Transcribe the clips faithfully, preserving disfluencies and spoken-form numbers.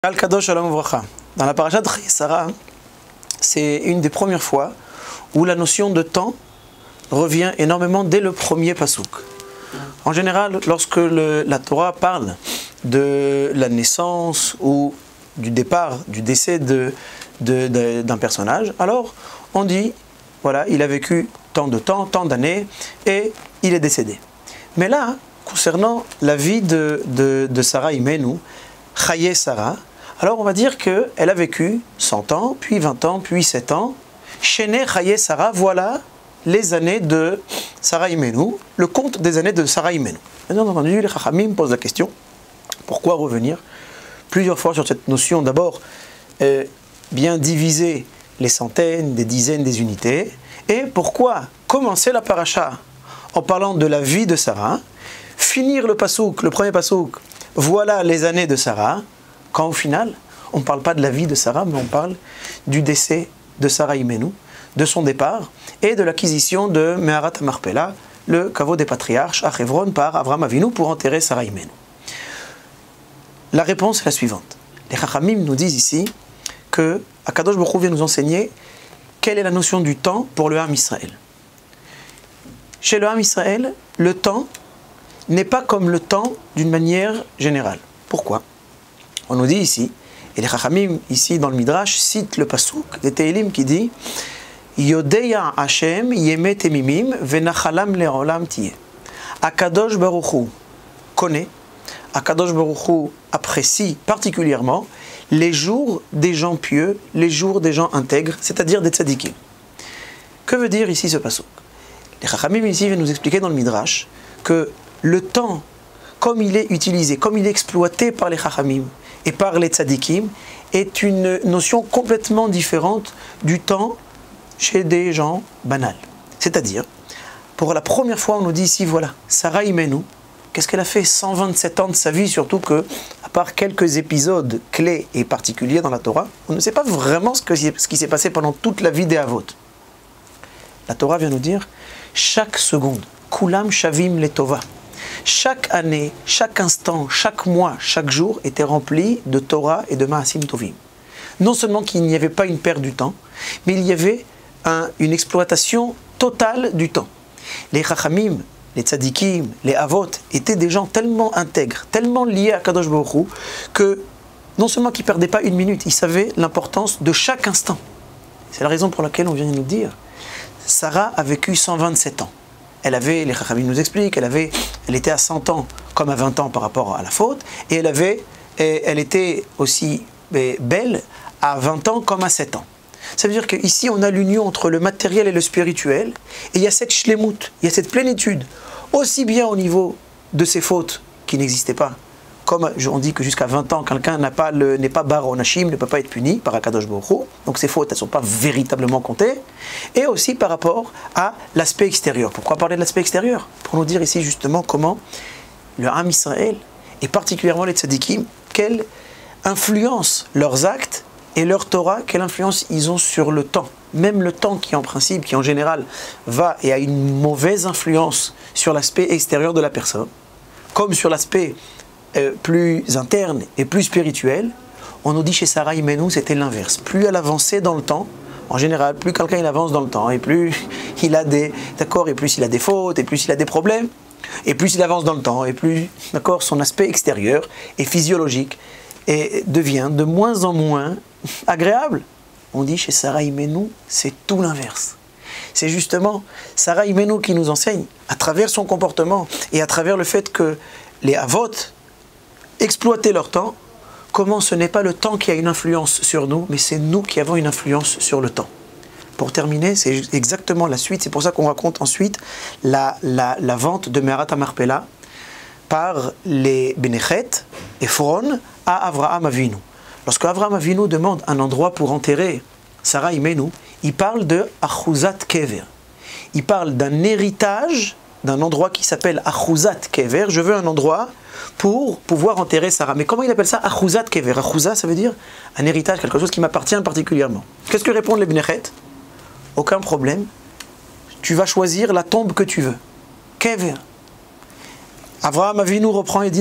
Al Kadosh Shalom Uvracha. Dans la paracha de Sarah, c'est une des premières fois où la notion de temps revient énormément dès le premier pasouk. En général, lorsque le, la Torah parle de la naissance ou du départ, du décès de, de, de, d'un personnage, alors on dit, voilà, il a vécu tant de temps, tant d'années, et il est décédé. Mais là, concernant la vie de, de, de Sarah Imenu, Chaye Sarah, alors on va dire qu'elle a vécu cent ans, puis vingt ans, puis sept ans. Shene Chaye Sarah, voilà les années de Sarah Imenu, le compte des années de Sarah Imenu. Bien entendu, les Chachamim posent la question, pourquoi revenir plusieurs fois sur cette notion, d'abord, euh, bien diviser les centaines, des dizaines, des unités, et pourquoi commencer la paracha en parlant de la vie de Sarah, finir le pasouk, le premier pasouk, voilà les années de Sarah, quand au final, on ne parle pas de la vie de Sarah, mais on parle du décès de Sarah Imenu, de son départ, et de l'acquisition de Meharat HaMarpela, le caveau des patriarches, à Hebron, par Avraham Avinu, pour enterrer Sarah Imenu. La réponse est la suivante. Les Chachamim nous disent ici que Akadosh Baruch Hu vient nous enseigner quelle est la notion du temps pour le Ham Israël. Chez le Ham Israël, le temps n'est pas comme le temps d'une manière générale. Pourquoi? On nous dit ici, et les Chachamim ici dans le Midrash citent le Pasuk des Tehilim qui dit Yodeya Hashem yemet emimim venachalam le'olam tiyeh. Akadosh Baruch Hu connaît, Akadosh Baruch Hu apprécie particulièrement les jours des gens pieux, les jours des gens intègres, c'est-à-dire des tzadikim. Que veut dire ici ce Pasuk? Les Chachamim ici viennent nous expliquer dans le Midrash que le temps, comme il est utilisé, comme il est exploité par les Chachamim et par les tzadikim, est une notion complètement différente du temps chez des gens banals. C'est-à-dire, pour la première fois, on nous dit ici, voilà, Sarah Imenu, qu'est-ce qu'elle a fait cent vingt-sept ans de sa vie, surtout que, à part quelques épisodes clés et particuliers dans la Torah, on ne sait pas vraiment ce, que, ce qui s'est passé pendant toute la vie des Avot. La Torah vient nous dire, chaque seconde, Kulam Shavim Letova, chaque année, chaque instant, chaque mois, chaque jour était rempli de Torah et de Maasim Tovim. Non seulement qu'il n'y avait pas une perte du temps, mais il y avait un, une exploitation totale du temps. Les Chachamim, les Tzadikim, les Avot étaient des gens tellement intègres, tellement liés à Kadosh Baruch Hu, que non seulement qu'ils ne perdaient pas une minute, ils savaient l'importance de chaque instant. C'est la raison pour laquelle on vient de nous dire, Sarah a vécu cent vingt-sept ans. Elle avait, les Chachamim nous expliquent, elle, avait, elle était à cent ans comme à vingt ans par rapport à la faute, et elle, avait, et elle était aussi belle à vingt ans comme à sept ans. Ça veut dire qu'ici on a l'union entre le matériel et le spirituel, et il y a cette shlemut, il y a cette plénitude, aussi bien au niveau de ses fautes qui n'existaient pas, comme on dit que jusqu'à vingt ans, quelqu'un n'est pas, pas bar onashim, ne peut pas être puni par Akadosh Baruch Hu, donc ses fautes elles ne sont pas véritablement comptées, et aussi par rapport à l'aspect extérieur. Pourquoi parler de l'aspect extérieur? Pour nous dire ici justement comment le Ham Israël, et particulièrement les tzadikim, quelle influence leurs actes et leur Torah, quelle influence ils ont sur le temps. Même le temps qui en principe, qui en général va et a une mauvaise influence sur l'aspect extérieur de la personne, comme sur l'aspect euh, plus interne et plus spirituel, on nous dit chez Sarah Imenu, c'était l'inverse. Plus elle avançait dans le temps, en général, plus quelqu'un il avance dans le temps, et plus il a des, d'accord, et plus il a des fautes, et plus il a des problèmes, et plus il avance dans le temps, et plus, d'accord, son aspect extérieur et physiologique et devient de moins en moins agréable. On dit chez Sarah Imenu, c'est tout l'inverse. C'est justement Sarah Imenu qui nous enseigne, à travers son comportement et à travers le fait que les Avot exploitaient leur temps, comment ce n'est pas le temps qui a une influence sur nous, mais c'est nous qui avons une influence sur le temps. Pour terminer, c'est exactement la suite, c'est pour ça qu'on raconte ensuite la, la, la vente de Meharat HaMarpela par les Benechet et Phron à Avraham Avinu. Lorsque Avraham Avinu demande un endroit pour enterrer Sarah Imenu, il parle de Achuzat Kever. Il parle d'un héritage, d'un endroit qui s'appelle Achuzat Kever. Je veux un endroit pour pouvoir enterrer Sarah. Mais comment il appelle ça Achuzat Kever? Achuzat, ça veut dire un héritage, quelque chose qui m'appartient particulièrement. Qu'est-ce que répondent les Benechet? Aucun problème. Tu vas choisir la tombe que tu veux. Kever. Avraham Avinu reprend et dit non.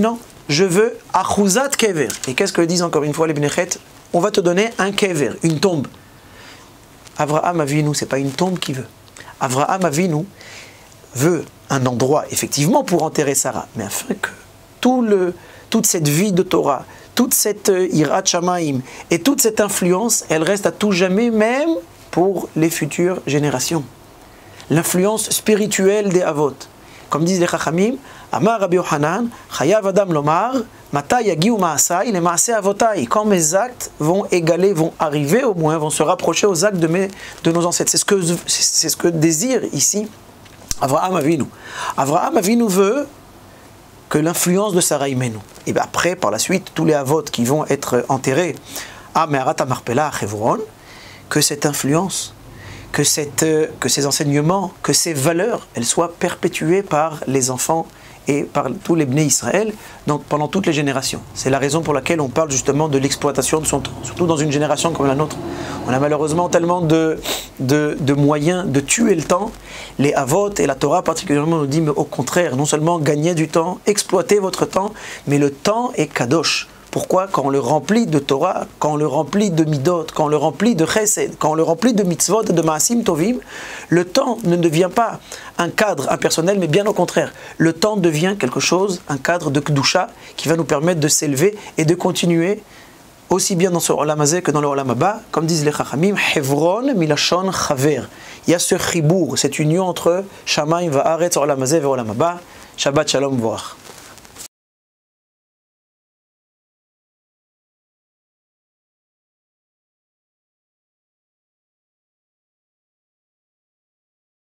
je veux achuzat kever. Et qu'est-ce que disent encore une fois les Bnei Chet? On va te donner un kever, une tombe. Avraham Avinu, ce n'est pas une tombe qu'il veut. Avraham Avinu veut un endroit, effectivement, pour enterrer Sarah, mais afin que tout le, toute cette vie de Torah, toute cette Hirat Shamaim et toute cette influence, elle reste à tout jamais, même pour les futures générations. L'influence spirituelle des Avot. Comme disent les Chachamim, Amar Rabbi Yochanan, Chayav Adam Lomar, Mata Yagiu Maasai, les Maasei Avotai. Quand mes actes vont égaler, vont arriver au moins, vont se rapprocher aux actes de, mes, de nos ancêtres. C'est ce que, c'est ce que désire ici Avraham Avinu. Avraham Avinu veut que l'influence de Sarah Imenu. Et bien après, par la suite, tous les Avot qui vont être enterrés à Me'arat HaMarpela, à Hebron, que cette influence, que, cette, que ces enseignements, que ces valeurs, elles soient perpétuées par les enfants et par tous les Bnei Israël, donc pendant toutes les générations. C'est la raison pour laquelle on parle justement de l'exploitation de son temps, surtout dans une génération comme la nôtre. On a malheureusement tellement de, de, de moyens de tuer le temps. Les Avot et la Torah particulièrement nous disent, mais au contraire, non seulement gagner du temps, exploiter votre temps, mais le temps est kadosh. Pourquoi? Quand on le remplit de Torah, quand on le remplit de Midot, quand on le remplit de Chesed, quand on le remplit de Mitzvot, de Maasim Tovim, le temps ne devient pas un cadre impersonnel, mais bien au contraire. Le temps devient quelque chose, un cadre de Kedusha, qui va nous permettre de s'élever et de continuer, aussi bien dans ce Olam Hazeh que dans le Olam Haba, comme disent les Chachamim, Hevron milashon chaver. Il y a ce chibour, cette union entre Shamayim va'aretz, Olam Hazeh et Olam Haba. Shabbat Shalom Vorach.